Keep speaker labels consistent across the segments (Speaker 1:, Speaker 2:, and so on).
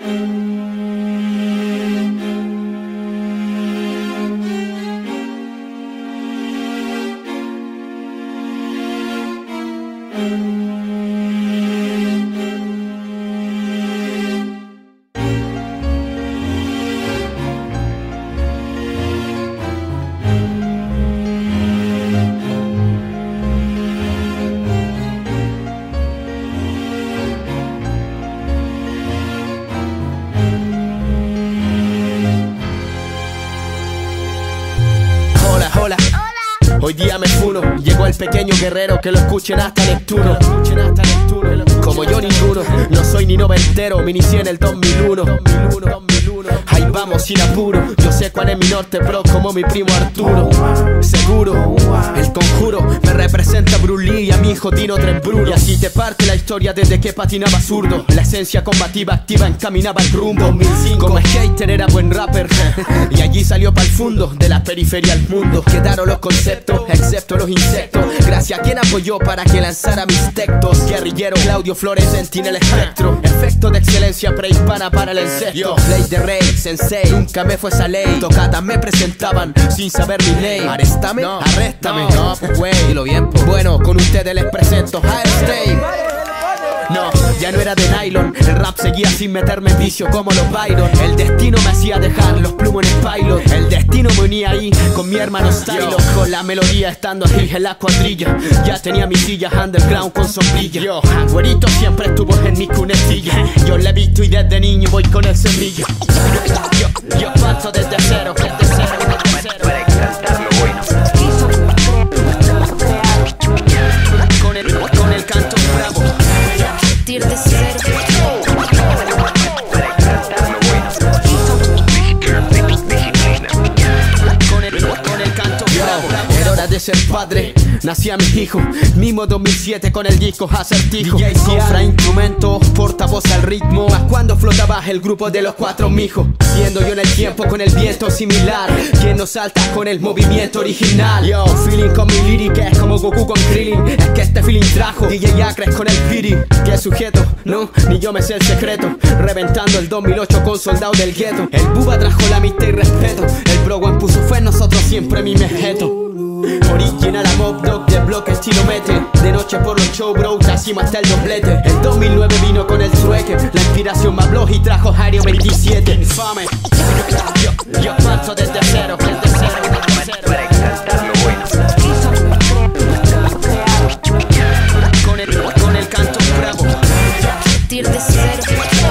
Speaker 1: Hola. Hoy día me funo, llegó el pequeño guerrero, que lo escuchen hasta Neptuno. Como yo ninguno, no soy ni noventero, me inicié en el 2001. Ahí vamos sin apuro, yo sé cuál es mi norte, bro, como mi primo Arturo. Seguro, el conjuro me representa Bruce Lee y a mi hijo Tino Trembruno. Y así te parte la historia desde que patinaba zurdo. La esencia combativa activa encaminaba el rumbo. 2005, como skater era buen rapper y allí salió pa'l fundo, de la periferia al mundo. Quedaron los conceptos, excepto los insectos. Gracias a quien apoyó para que lanzara mis textos. Guerrillero, Claudio Flores, sentinel espectro. Efecto de excelencia prehispana para el incesto. Ley de rey, sensei, nunca me fue esa ley. Tocatas me presentaban sin saber mi ley. ¿Arréstame? No. Arréstame. No, pues güey, dilo bien, pues. Bueno, con ustedes les presento Stay. No, ya no era de nylon. El rap seguía sin meterme en vicio como los Byron. El destino me hacía dejar los plumos en el pilot. El destino me unía ahí con mi hermano Stylo. Con la melodía estando ahí en la cuadrilla. Ya tenía mis sillas underground con sombrilla. Yo, güerito siempre estuvo en mi cunetilla. Yo le he visto y desde niño voy con el semillo. Yo paso desde cero, desde cero.
Speaker 2: Para exaltar lo bueno.
Speaker 1: Con el canto bravo.
Speaker 3: De cero.
Speaker 2: Para exaltar lo bueno. Disciplina.
Speaker 1: Con el canto bravo. Era hora de ser padre, nací a mi hijo. Mismo 2007 con el disco Acertijo. DJ cifra instrumentos, portavoz al ritmo. Más cuando flotaba el grupo de los cuatro mijos. Siendo yo en el tiempo con el viento similar. Quien no salta con el movimiento original. Yo, feeling con mi lírica es como Goku con Krillin. Es que este feeling trajo DJ Acres con el Piri. Que sujeto, no, ni yo me sé el secreto. Reventando el 2008 con Soldado del Gueto. El Buba trajo la amistad y respeto. El Browan puso fe en nosotros siempre mi mejeto. Original a Mob Dog, de bloque estilo mete. De noche por los show bro, hacimos hasta el doblete. El 2009 vino con el trueque. La inspiración más blog y trajo Ario 27. Infame. Yo paso desde cero, desde cero, desde cero.
Speaker 2: Para exaltar lo bueno.
Speaker 1: Con el canto bravo.
Speaker 3: De cero.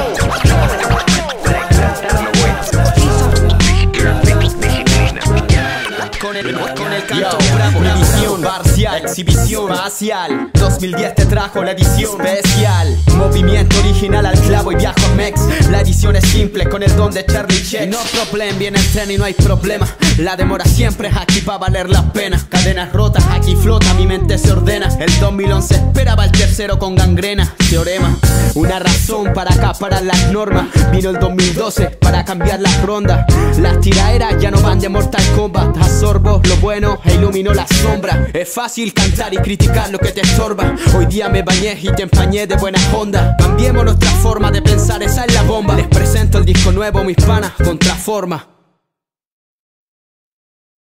Speaker 2: Para exaltar lo bueno. Disciplina.
Speaker 1: Con el canto bravo. Mi visión parcial, exhibición facial. 2010 te trajo la edición especial. Movimiento original al clavo y viajo a Mex. La edición es simple con el don de Charlie Check. No problem, viene el tren y no hay problema. La demora siempre es aquí para valer la pena. Cadenas rotas, aquí flota, mi mente se ordena. El 2011 esperaba el tercero con gangrena. Teorema, una razón para acaparar las normas. Vino el 2012 para cambiar las rondas. Las tiraderas ya no van de Mortal Kombat. Absorbo lo bueno e ilumino la sombra. Es fácil cantar y criticar lo que te estorba. Hoy día me bañé y te empañé de buena onda. Cambiemos nuestra forma de pensar, esa es la bomba. Les presento el disco nuevo, mis panas, Contraforma.